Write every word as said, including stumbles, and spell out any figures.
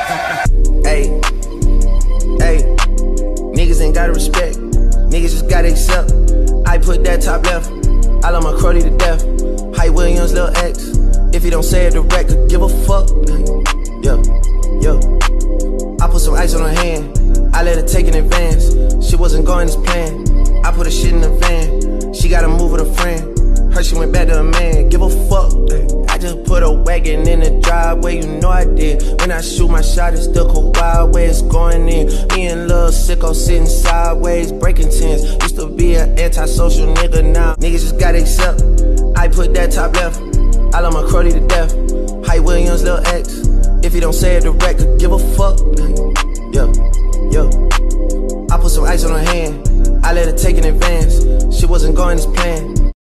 Hey, hey, niggas ain't gotta respect, niggas just gotta accept. I put that top left, I love my cruddy to death. Hype Williams, Lil X, if he don't say it direct, could give a fuck. Yo, yo, I put some ice on her hand, I let her take in advance. Shit wasn't going as planned, I put her shit in the van. She gotta move with a friend, heard she went back to a man, give a fuck. I just put a wagon in the driveway, you know I did. When I shoot my shot, it's still cold wild way it's going in. Me and Lil Sicko sitting sideways, breaking tens. Used to be an antisocial nigga, now niggas just gotta accept. I put that top left, I love my cruddy to death. Hype Williams, Lil X, if he don't say it direct, could give a fuck. Yo, yo, I put some ice on her hand, I let her take in advance. Shit wasn't going as planned,